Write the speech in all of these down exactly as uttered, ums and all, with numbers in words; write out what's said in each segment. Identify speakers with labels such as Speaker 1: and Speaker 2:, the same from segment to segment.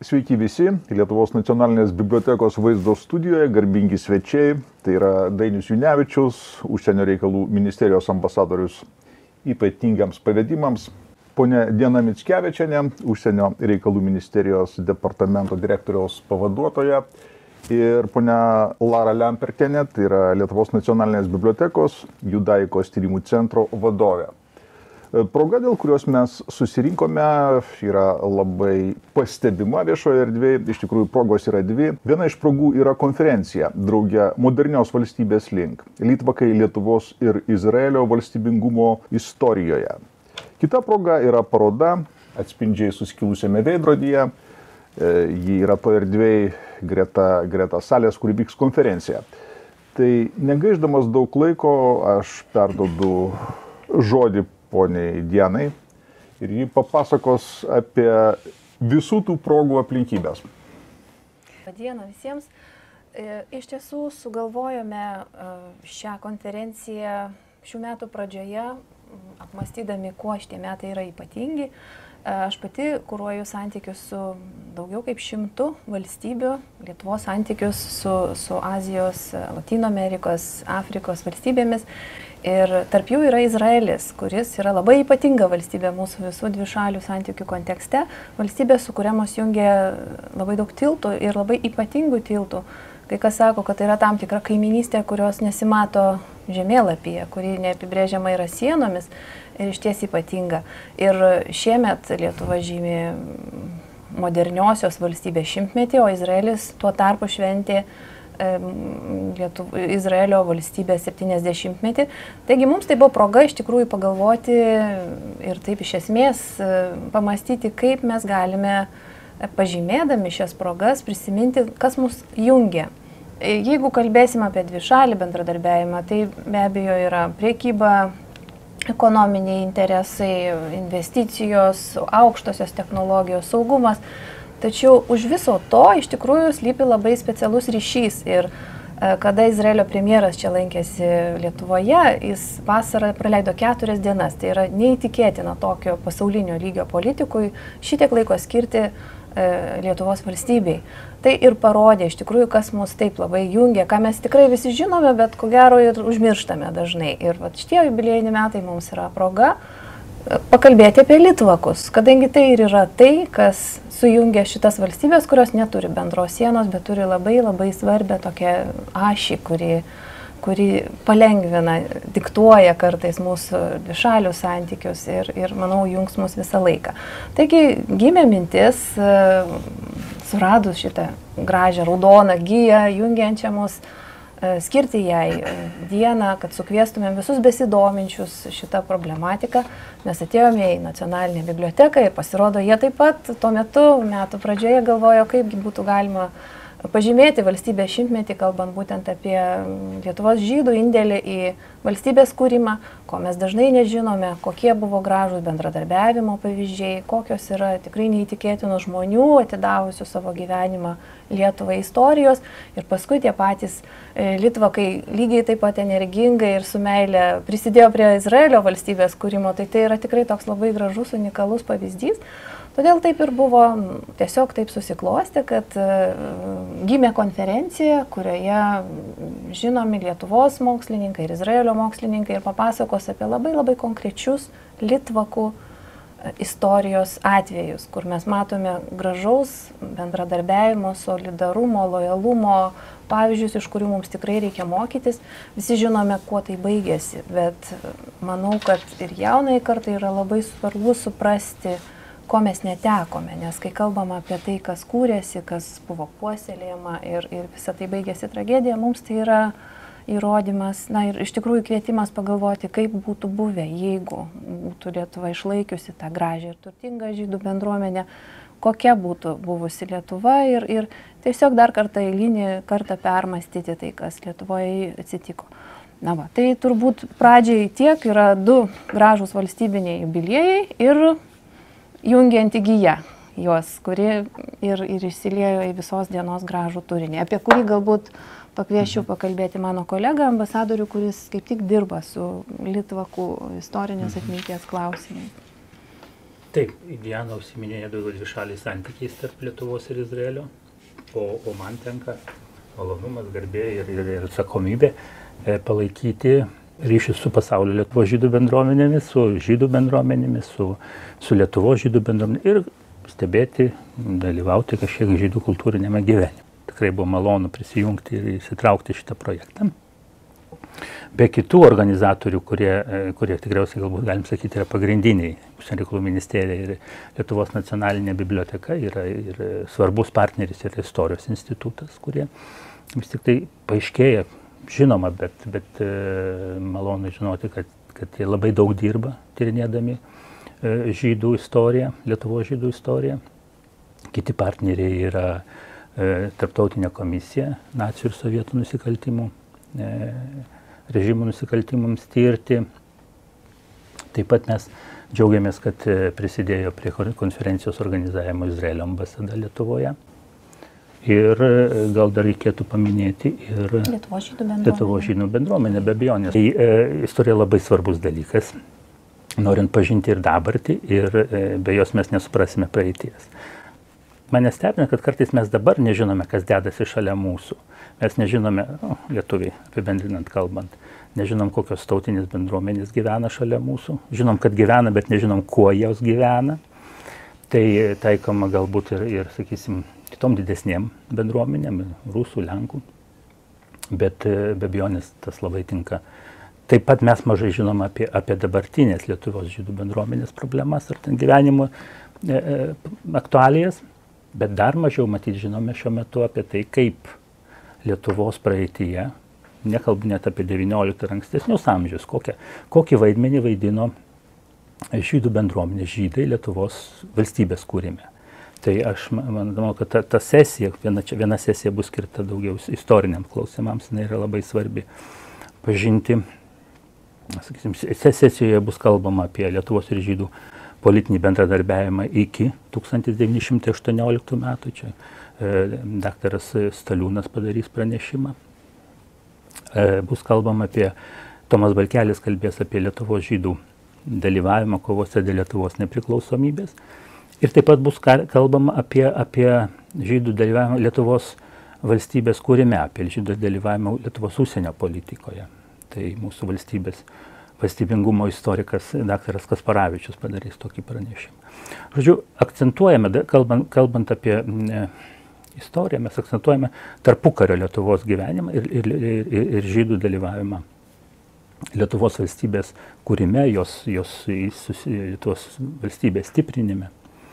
Speaker 1: Sveiki visi, Lietuvos nacionalinės bibliotekos vaizdo studijoje garbingi svečiai, tai yra Dainius Junevičius, Užsienio reikalų ministerijos ambasadorius ypatingiams pavedimams, ponia Diana Mickevičienė, Užsienio reikalų ministerijos departamento direktoriaus pavaduotoja ir ponia Lara Lempertienė, tai yra Lietuvos nacionalinės bibliotekos Judaikos tyrimų centro vadovė. Proga, dėl kurios mes susirinkome, yra labai pastebima viešoje erdvėje. Iš tikrųjų, progos yra dvi. Viena iš progų yra konferencija drauge modernios valstybės link. Litvakai Lietuvos ir Izraelio valstybingumo istorijoje. Kita proga yra paroda atspindžiai suskilusiame veidrodyje. Ji yra to erdvėje greta, greta salės, kur vyks konferencija. Tai negaiždamas daug laiko, aš perduodu žodį poniai Dianai ir ji papasakos apie visų tų progų aplinkybės.
Speaker 2: Diena visiems. Iš tiesų sugalvojome šią konferenciją šių metų pradžioje, apmastydami, kuo šitie metai yra ypatingi. Aš pati kuruoju santykius su daugiau kaip šimtu valstybių, Lietuvos santykius su, su Azijos, Latino Amerikos, Afrikos valstybėmis. Ir tarp jų yra Izraelis, kuris yra labai ypatinga valstybė mūsų visų dvišalių santykių kontekste. Valstybė, su kuria mus jungia labai daug tiltų ir labai ypatingų tiltų. Kai kas sako, kad tai yra tam tikra kaiminystė, kurios nesimato žemėlapyje, kuri neapibrėžiama yra sienomis ir išties ypatinga. Ir šiemet Lietuva žymi moderniosios valstybės šimtmetį, o Izraelis tuo tarpu šventė Lietuv... Izraelio valstybės septyniasdešimtmetį. Taigi mums tai buvo proga iš tikrųjų pagalvoti ir taip iš esmės pamastyti, kaip mes galime, pažymėdami šias progas, prisiminti, kas mus jungia. Jeigu kalbėsime apie dvišalį bendradarbiavimą, tai be abejo yra priekyba, ekonominiai interesai, investicijos, aukštosios technologijos, saugumas. Tačiau už viso to iš tikrųjų slypi labai specialus ryšys ir kada Izraelio premjeras čia lankėsi Lietuvoje, jis vasarą praleido keturias dienas. Tai yra neįtikėtina tokio pasaulinio lygio politikui šitiek laiko skirti Lietuvos valstybei. Tai ir parodė iš tikrųjų, kas mus taip labai jungia, ką mes tikrai visi žinome, bet ko gero ir užmirštame dažnai. Ir vat šitie jubiliejiniai metai mums yra proga pakalbėti apie litvakus, kadangi tai ir yra tai, kas sujungia šitas valstybės, kurios neturi bendros sienos, bet turi labai labai svarbę tokią ašį, kuri, kuri palengvina, diktuoja kartais mūsų dvišalių santykius ir, ir, manau, jungs mus visą laiką. Taigi gimė mintis, suradus šitą gražią raudoną giją, jungiančią mus, skirti jai dieną, kad sukviestumėm visus besidominčius šitą problematiką. Mes atėjome į nacionalinę biblioteką ir pasirodo, jie taip pat tuo metu, metų pradžioje galvojo, kaipgi būtų galima pažymėti valstybės šimtmetį, kalbant būtent apie Lietuvos žydų indėlį į valstybės kūrimą, ko mes dažnai nežinome, kokie buvo gražūs bendradarbiavimo pavyzdžiai, kokios yra tikrai neįtikėtinų žmonių atidavusių savo gyvenimą Lietuvai istorijos. Ir paskui tie patys litvakai lygiai taip pat energingai ir su meile prisidėjo prie Izraelio valstybės kūrimo. Tai tai yra tikrai toks labai gražus, unikalus pavyzdys. Todėl taip ir buvo, tiesiog taip susiklostė, kad gimė konferencija, kurioje žinomi Lietuvos mokslininkai ir Izraelio mokslininkai ir papasakos apie labai labai konkrečius litvakų istorijos atvejus, kur mes matome gražaus bendradarbiavimo, solidarumo, lojalumo pavyzdžius, iš kurių mums tikrai reikia mokytis. Visi žinome, kuo tai baigėsi, bet manau, kad ir jaunai kartai yra labai svarbu suprasti, ko mes netekome, nes kai kalbam apie tai, kas kūrėsi, kas buvo puoselėjama ir, ir visą tai baigėsi tragedija, mums tai yra įrodymas, na ir iš tikrųjų kvietimas pagalvoti, kaip būtų buvę, jeigu būtų Lietuva išlaikiusi tą gražią ir turtingą žydų bendruomenę, kokia būtų buvusi Lietuva ir, ir tiesiog dar kartą eilinį kartą permastyti tai, kas Lietuvoje atsitiko. Na va, tai turbūt pradžiai tiek yra du gražūs valstybiniai jubiliejai ir jungianti gija juos, kuri ir, ir išsiliejo į visos dienos gražų turinį, apie kurį galbūt pakviesčiau pakalbėti mano kolegą, ambasadorių, kuris kaip tik dirba su litvakų istorinės atminties klausimais.
Speaker 3: Taip, Diana užsiminėja daugiau dvišaliais santykiais tarp Lietuvos ir Izraelio, o, o man tenka malonumas, garbė ir, ir, ir atsakomybė e, palaikyti ryšius su pasaulio Lietuvos žydų bendruomenėmis, su žydų bendruomenėmis, su, su Lietuvos žydų bendruomenėmis ir stebėti, dalyvauti kažkiek žydų kultūrinėme gyvenime. Tikrai buvo malonu prisijungti ir įsitraukti šitą projektą. Be kitų organizatorių, kurie, kurie tikriausiai galbūt galim sakyti yra pagrindiniai, Užsienio reikalų ministerija ir Lietuvos nacionalinė biblioteka yra ir svarbus partneris ir Istorijos institutas, kurie vis tik tai paaiškėja, žinoma, bet, bet malonu žinoti, kad, kad jie labai daug dirba tyrinėdami žydų istoriją, Lietuvos žydų istoriją. Kiti partneriai yra Tarptautinė komisija nacių ir sovietų nusikaltimų, režimų nusikaltimams tirti. Taip pat mes džiaugiamės, kad prisidėjo prie konferencijos organizavimo Izraelio ambasada Lietuvoje. Ir gal dar reikėtų paminėti ir
Speaker 2: Lietuvos žydų bendruomenė.
Speaker 3: Lietuvos žydų bendruomenė, be abejonės. Tai e, istorija labai svarbus dalykas, norint pažinti ir dabartį, ir e, be jos mes nesuprasime praeities. Mane stebina, kad kartais mes dabar nežinome, kas dedasi šalia mūsų. Mes nežinome, o, lietuviai, apibendrinant kalbant, nežinom, kokios tautinės bendruomenės gyvena šalia mūsų. Žinom, kad gyvena, bet nežinom, kuo jos gyvena. Tai taikoma galbūt ir, ir sakysim, kitom didesnėm bendruomenėm, rusų, lenkų. Bet be abejonės tas labai tinka. Taip pat mes mažai žinom apie, apie dabartinės Lietuvos žydų bendruomenės problemas ar ten gyvenimo e, e, aktualijas. Bet dar mažiau matyti žinome šiuo metu apie tai, kaip Lietuvos praeityje, nekalbu net apie devynioliktą ir ankstesnius amžius, kokią, kokį vaidmenį vaidino žydų bendruomenės žydai Lietuvos valstybės kūrime. Tai aš manau, kad ta, ta sesija, viena, čia, viena sesija bus skirta daugiau istoriniams klausimams, jinai yra labai svarbi pažinti. Sakysim, sesijoje bus kalbama apie Lietuvos ir žydų politinį bendradarbiavimą iki tūkstantis devyni šimtai aštuonioliktų metų. Čia e, daktaras Staliūnas padarys pranešimą. E, bus kalbama apie, Tomas Balkelis kalbės apie Lietuvos žydų dalyvavimą kovose dėl Lietuvos nepriklausomybės. Ir taip pat bus kalbama apie, apie žydų dalyvavimą Lietuvos valstybės kūrime, apie žydų dalyvavimą Lietuvos užsienio politikoje. Tai mūsų valstybės valstybingumo istorikas daktaras Kasparavičius padarys tokį pranešimą. Žodžiu, akcentuojame, kalbant, kalbant apie ne, istoriją, mes akcentuojame tarpukario Lietuvos gyvenimą ir, ir, ir, ir žydų dalyvavimą Lietuvos valstybės kūrime, jos, jos Lietuvos valstybės stiprinime.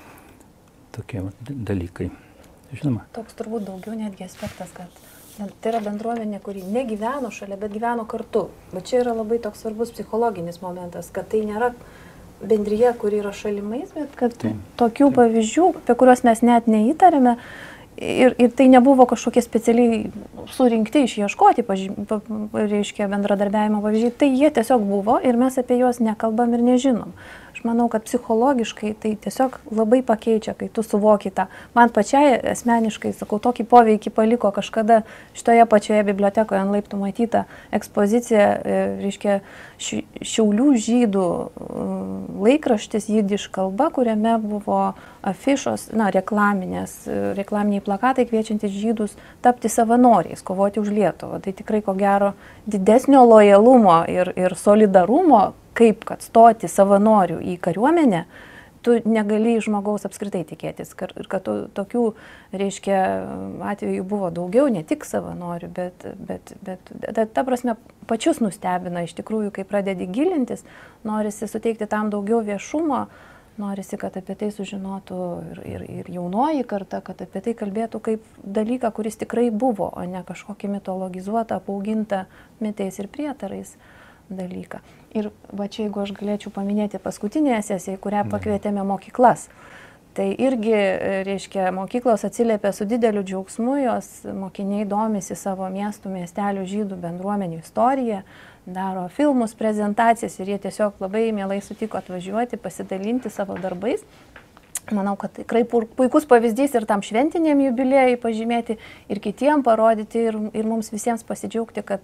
Speaker 3: Tokie dalykai. Žinoma.
Speaker 2: Toks turbūt daugiau netgi aspektas, kad tai yra bendruomenė, kuri negyveno šalia, bet gyveno kartu. Bet čia yra labai toks svarbus psichologinis momentas, kad tai nėra bendryje, kuri yra šalimais, bet kad taip, tokių taip. pavyzdžių, apie kuriuos mes net neįtarėme, ir, ir tai nebuvo kažkokie specialiai surinkti, išieškoti, pažym, pa, reiškia, bendradarbiavimo pavyzdžiai, tai jie tiesiog buvo ir mes apie juos nekalbam ir nežinom. Aš manau, kad psichologiškai tai tiesiog labai pakeičia, kai tu suvoki tą. Man pačiai asmeniškai, sakau, tokį poveikį paliko kažkada šitoje pačioje bibliotekoje ant laiptų matyta ekspozicija, reiškia, Šiaulių žydų laikraštis jidiš kalba, kuriame buvo afišos, na, reklaminės, reklaminiai plakatai kviečiantys žydus tapti savanoriais, kovoti už Lietuvą. Tai tikrai, ko gero, didesnio lojalumo ir, ir solidarumo, kaip kad stoti savanorių į kariuomenę, tu negali žmogaus apskritai tikėtis. Ir kad tokių, reiškia, atvejų buvo daugiau, ne tik savanorių, bet, bet, bet ta, ta prasme pačius nustebina iš tikrųjų, kai pradedi gilintis, norisi suteikti tam daugiau viešumo, norisi, kad apie tai sužinotų ir, ir, ir jaunoji karta, kad apie tai kalbėtų kaip dalyką, kuris tikrai buvo, o ne kažkokį mitologizuotą, apaugintą mitais ir prietarais dalyką. Ir va čia, jeigu aš galėčiau paminėti paskutinėje sesijoje, kurią pakvietėme mokyklas, tai irgi, reiškia, mokyklos atsiliepia su dideliu džiaugsmu, jos mokiniai domisi savo miestų, miestelių žydų bendruomenių istoriją, daro filmus, prezentacijas ir jie tiesiog labai mielai sutiko atvažiuoti, pasidalinti savo darbais. Manau, kad tikrai puikus pavyzdys ir tam šventiniam jubiliejui pažymėti, ir kitiem parodyti, ir, ir mums visiems pasidžiaugti, kad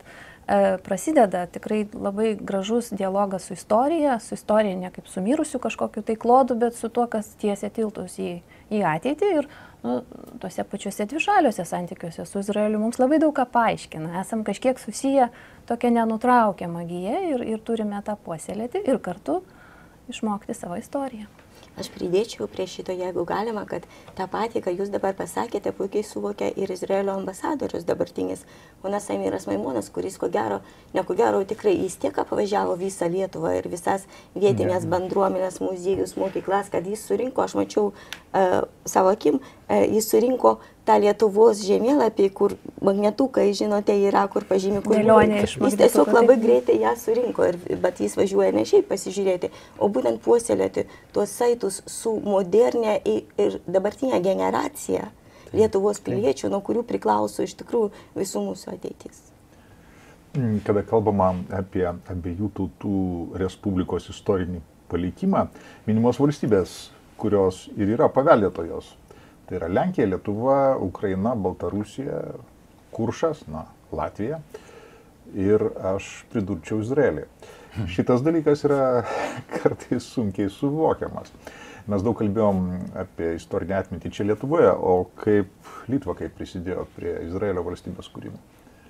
Speaker 2: prasideda tikrai labai gražus dialogas su istorija, su istorija ne kaip su mirusiu kažkokiu tai klodu, bet su tuo, kas tiesia tiltus į, į ateitį. Ir nu, tuose pačiuose dvišaliuose santykiuose su Izraeliu mums labai daug ką paaiškina. Esam kažkiek susiję tokia nenutraukiama gija ir, ir turime tą puoselėti ir kartu išmokti savo istoriją.
Speaker 4: Aš pridėčiau prie šito, jeigu galima, kad tą patį, ką jūs dabar pasakėte, puikiai suvokia ir Izraelio ambasadorius dabartinis, ponas Amiras Maimonas, kuris ko gero, ne ko gero, tikrai jis tiek apvažiavo visą Lietuvą ir visas vietinės bendruomenės, muziejus, mokyklas, kad jis surinko, aš mačiau uh, savo akim, uh, jis surinko tą Lietuvos žemėlapį, kur magnetukai, žinote, yra, kur pažymi, kur
Speaker 2: Dėlionė iš
Speaker 4: jis tiesiog labai greitai ją surinko, ir, bet jis važiuoja ne šiaip pasižiūrėti, o būtent puoselėti tuos saitus su modernė ir dabartinė generacija Lietuvos piliečių, nuo kurių priklauso iš tikrųjų visų mūsų ateitis.
Speaker 1: Kada kalbama apie abiejų tautų respublikos istorinį palikimą, minimos valstybės, kurios ir yra paveldėtojos. Tai yra Lenkija, Lietuva, Ukraina, Baltarusija, Kuršas, na, Latvija ir aš pridurčiau Izraelį. Šitas dalykas yra kartais sunkiai suvokiamas. Mes daug kalbėjom apie istorinę atmintį čia Lietuvoje, o kaip Litvakai prisidėjo prie Izraelio valstybės kūrimo.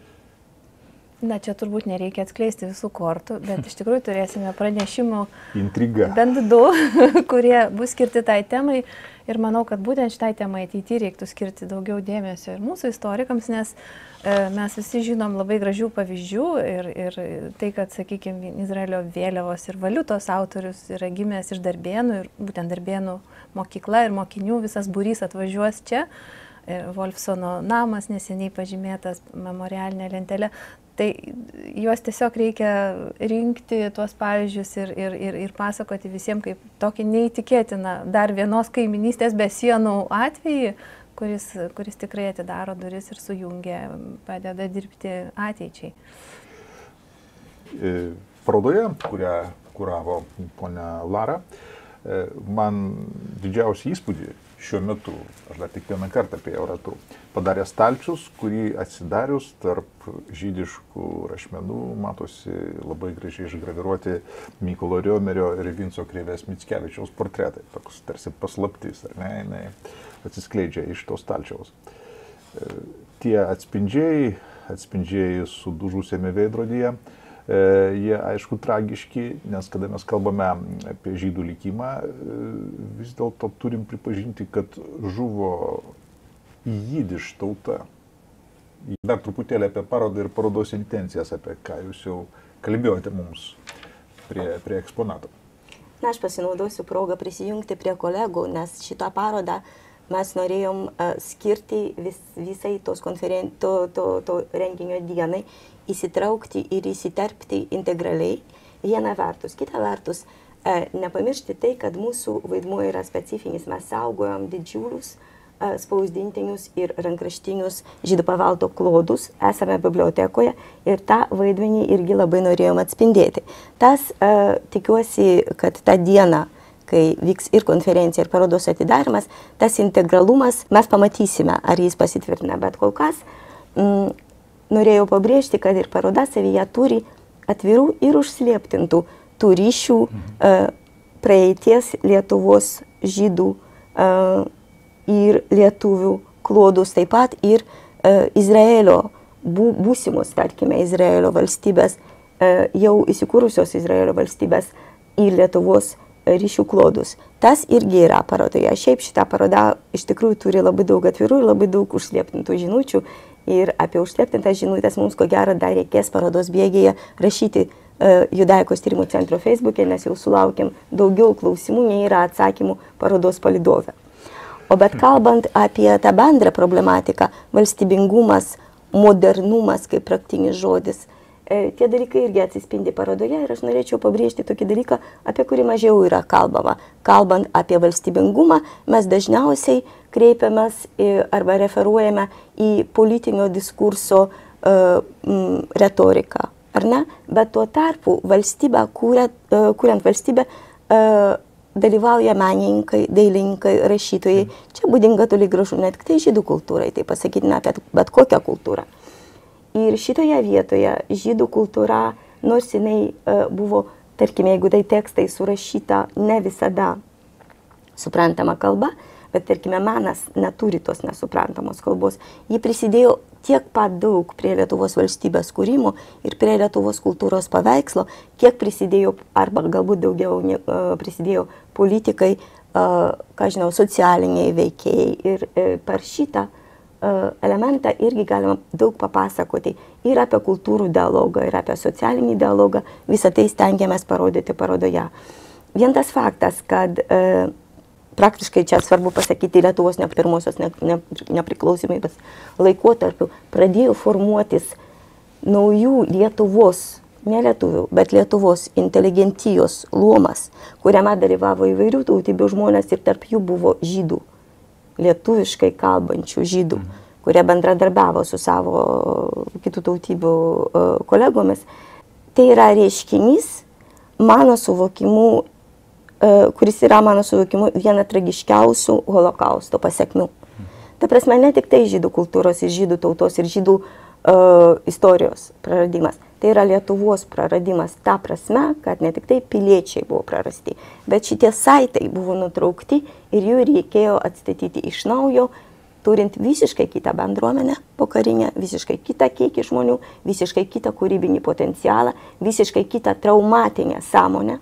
Speaker 2: Na, čia turbūt nereikia atskleisti visų kortų, bet iš tikrųjų turėsime pranešimų
Speaker 1: Intriga.
Speaker 2: Bent du, kurie bus skirti tai temai. Ir manau, kad būtent šitai temai ateityje reiktų skirti daugiau dėmesio ir mūsų istorikams, nes e, mes visi žinom labai gražių pavyzdžių ir, ir tai, kad, sakykime, Izraelio vėliavos ir valiutos autorius yra gimęs iš Darbėnų ir būtent Darbėnų mokykla ir mokinių visas būrys atvažiuos čia. Wolfsono namas neseniai pažymėtas memorialinė lentelė. Tai juos tiesiog reikia rinkti tuos pavyzdžius ir, ir, ir, ir pasakoti visiems kaip tokį neįtikėtiną dar vienos kaiminystės be sienų atvejį, kuris, kuris tikrai atidaro duris ir sujungia, padeda dirbti ateičiai.
Speaker 1: Parodoje, kurią kuravo ponia Lara, man didžiausią įspūdį šiuo metu, aš dar tik vieną kartą apie jau ratau, padarė stalčius, kurį atsidarius tarp žydiškų rašmenų matosi labai gražiai išgraviruoti Mykolo Riomerio ir Vinco Krėvės Mickevičiaus portretai. Toks tarsi paslaptis, ar ne, jinai atsiskleidžia iš to stalčiaus. Tie atspindžiai, atspindžiai sudužusiame veidrodyje, jie aišku tragiški, nes kada mes kalbame apie žydų likimą, vis dėlto turim pripažinti, kad žuvo jidiš tauta. Dar truputėlį apie parodą ir parodos intencijas, apie ką jūs jau kalbėjote mums prie, prie eksponato.
Speaker 4: Na, aš pasinaudosiu progą prisijungti prie kolegų, nes šitą parodą mes norėjom uh, skirti vis, visai tos konferen... to, to, to renginio dienai, įsitraukti ir įsiterpti integraliai, viena vertus. Kita vertus, e, nepamiršti tai, kad mūsų vaidmuo yra specifinis. Mes saugojom didžiulius e, spausdintinius ir rankraštinius žydų paveldo klodus, esame bibliotekoje ir tą vaidmenį irgi labai norėjom atspindėti. Tas, e, tikiuosi, kad tą dieną, kai vyks ir konferencija, ir parodos atidarimas, tas integralumas mes pamatysime, ar jis pasitvirtina, bet kol kas mm, norėjau pabrėžti, kad ir paroda savyje turi atvirų ir užslėptintų tų ryšių e, praeities Lietuvos žydų e, ir lietuvių klodus, taip pat ir e, Izraelio, bū, būsimos, tarkime, Izraelio valstybės, e, jau įsikūrusios Izraelio valstybės ir Lietuvos ryšių klodus. Tas irgi yra parodoje. Šiaip šitą parodą iš tikrųjų turi labai daug atvirų ir labai daug užslėptintų žinučių. Ir apie užslėptintas žinutės mums ko gero dar reikės parodos bėgėje rašyti uh, Judaikos tyrimų centro Facebook'e, nes jau sulaukėm daugiau klausimų, nei yra atsakymų parodos palydove. O bet kalbant apie tą bendrą problematiką, valstybingumas, modernumas kaip praktinis žodis, e, tie dalykai irgi atsispindi parodoje ir aš norėčiau pabrėžti tokį dalyką, apie kurį mažiau yra kalbama. Kalbant apie valstybingumą, mes dažniausiai kreipiamės arba referuojame į politinio diskurso uh, m, retoriką, ar ne? Bet tuo tarpu valstybę, kuriant, uh, kuriant valstybę, uh, dalyvauja menininkai, dailininkai, rašytojai. Čia būdinga toli gražu net tai žydų kultūrai, tai pasakytina apie bet kokią kultūrą. Ir šitoje vietoje žydų kultūra, nors jinai uh, buvo, tarkime, jeigu tai tekstai surašyta ne visada suprantama kalba, bet, tarkime, menas neturi tos nesuprantamos kalbos, ji prisidėjo tiek pat daug prie Lietuvos valstybės kūrimo ir prie Lietuvos kultūros paveikslo, kiek prisidėjo, arba galbūt daugiau uh, prisidėjo politikai, uh, ką žinau, socialiniai veikėjai. Ir uh, per šitą elementą irgi galima daug papasakoti ir apie kultūrų dialogą, ir apie socialinį dialogą. Visą tai stengiamės parodyti parodoje. Vien tas faktas, kad e, praktiškai čia svarbu pasakyti, Lietuvos ne pirmosios ne, ne, nepriklausomybės laikotarpiu pradėjo formuotis naujų Lietuvos, ne lietuvių, bet Lietuvos inteligentijos luomas, kuriame dalyvavo įvairių tautybių žmonės ir tarp jų buvo žydų. Lietuviškai kalbančių žydų, kurie bendradarbiavo su savo kitų tautybių kolegomis. Tai yra reiškinys, mano suvokimu, kuris yra mano suvokimu viena tragiškiausių holokausto pasekmių. Ta prasme, ne tik tai žydų kultūros ir žydų tautos ir žydų uh, istorijos praradimas. Tai yra Lietuvos praradimas ta prasme, kad ne tik tai piliečiai buvo prarasti, bet šitie saitai buvo nutraukti ir jų reikėjo atstatyti iš naujo, turint visiškai kitą bendruomenę pokarinę, visiškai kitą kiekį žmonių, visiškai kitą kūrybinį potencialą, visiškai kitą traumatinę sąmonę.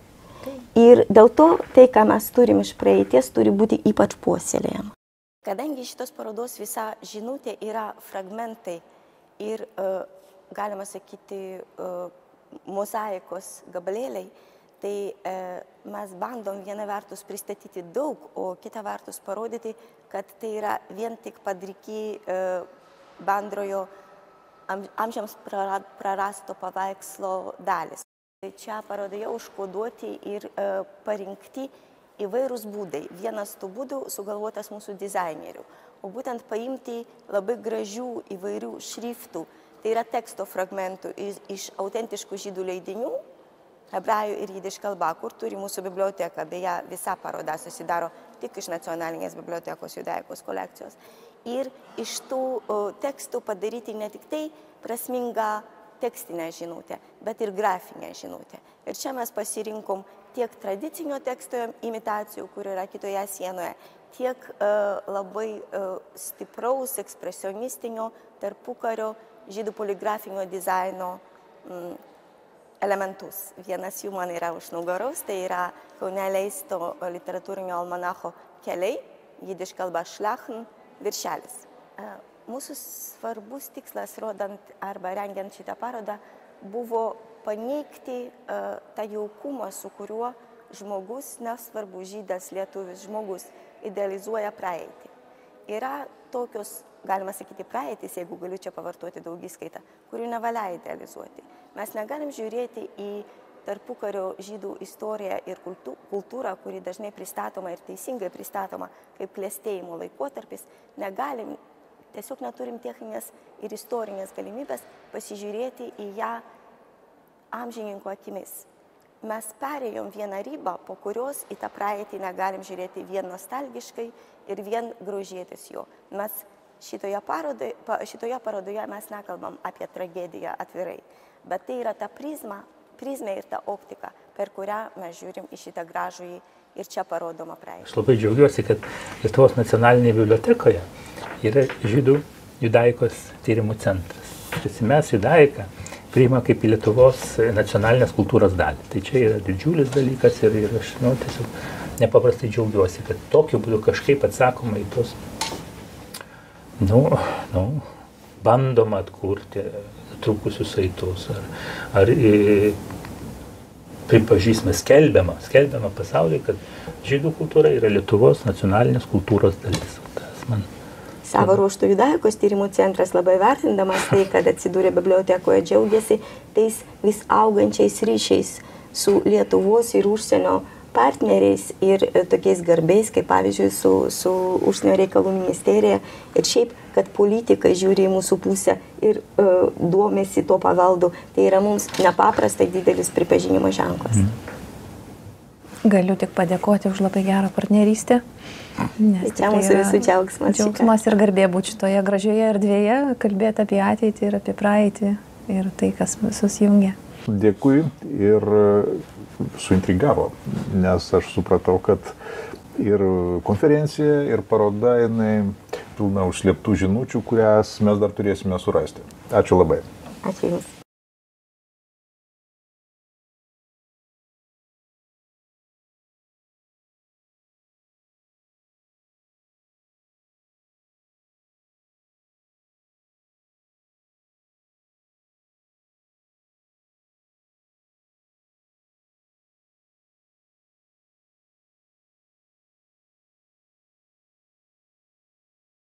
Speaker 4: Ir dėl to tai, ką mes turim iš praeities, turi būti ypač puoselėjama. Kadangi šitos parodos visa žinutė yra fragmentai ir uh, galima sakyti, uh, mozaikos gabalėliai, tai uh, mes bandom viena vertus pristatyti daug, o kita vertus parodyti, kad tai yra vien tik padriki uh, bendrojo am, amžiams prarasto paveikslo dalis. Čia parodoje užkoduoti ir uh, parinkti įvairūs būdai. Vienas tų būdų sugalvotas mūsų dizainerių, o būtent paimti labai gražių įvairių šriftų. Tai yra teksto fragmentų iš, iš autentiškų žydų leidinių, hebrajų ir jidiš kalba, kur turi mūsų biblioteka. Beje, visa paroda susidaro tik iš nacionalinės bibliotekos judaikos kolekcijos. Ir iš tų o, tekstų padaryti ne tik tai prasmingą tekstinę žinutę, bet ir grafinę žinutę. Ir čia mes pasirinkom tiek tradicinio teksto imitacijų, kur yra kitoje sienoje, tiek uh, labai uh, stipraus ekspresionistinio tarpukario žydų poligrafinio dizaino mm, elementus. Vienas jų man yra už nugaros, tai yra Kaune leisto literatūrinio almanacho Keliai, jidiš kalba šlachn, viršelis. Uh, mūsų svarbus tikslas, rodant arba rengiant šitą parodą, buvo paneigti uh, tą jaukumą, su kuriuo žmogus, nesvarbu žydas, lietuvis žmogus, idealizuoja praeitį. Yra tokios, galima sakyti, praeitis, jeigu galiu čia pavartoti daugiskaitą, kurių nevalia idealizuoti. Mes negalim žiūrėti į tarpukario žydų istoriją ir kultūrą, kuri dažnai pristatoma ir teisingai pristatoma kaip klestėjimo laikotarpis. Negalim, tiesiog neturim techninės ir istorinės galimybės pasižiūrėti į ją amžininkų akimis. Mes perėjom vieną ribą, po kurios į tą praeitį negalim žiūrėti vien nostalgiškai ir vien grožėtis jo. Mes šitoje parodoje, šitoje parodoje mes nekalbam apie tragediją atvirai, bet tai yra ta prizma, prizmė ir ta optika, per kurią mes žiūrim į šitą gražųjį ir čia parodomą praeitį.
Speaker 3: Aš labai džiaugiuosi, kad Lietuvos nacionalinėje bibliotekoje yra žydų judaikos tyrimų centras. Šis mes judaiką priima kaip į Lietuvos nacionalinės kultūros dalį. Tai čia yra didžiulis dalykas ir, ir aš nu, tiesiog nepaprastai džiaugiuosi, kad tokiu būdu kažkaip atsakoma į tos, nu, nu, bandoma atkurti trūkusius saitus, ar, ar e, pripažįsime, skelbiama, skelbiama pasaulyje, kad žydų kultūra yra Lietuvos nacionalinės kultūros dalis. Tas man
Speaker 4: Savo ruoštų judaikos tyrimų centras labai vertindamas tai, kad atsidūrė bibliotekoje, džiaugiasi tais vis augančiais ryšiais su Lietuvos ir užsienio partneriais ir tokiais garbiais, kaip pavyzdžiui su, su užsienio reikalų ministerija. Ir šiaip, kad politikai žiūri į mūsų pusę ir uh, duomėsi to paveldu, tai yra mums nepaprastai didelis pripažinimo ženklas. Mm.
Speaker 2: Galiu tik padėkoti už labai gerą partnerystę.
Speaker 4: Tai čia mūsų visų džiaugsmas.
Speaker 2: Džiaugsmas ir garbė būti šitoje gražioje erdvėje, kalbėti apie ateitį ir apie praeitį ir tai, kas visus jungia.
Speaker 1: Dėkui ir suintrigavo, nes aš supratau, kad ir konferencija, ir paroda, jinai pilna užslėptų žinučių, kurias mes dar turėsime surasti. Ačiū labai.
Speaker 4: Ačiū Jums.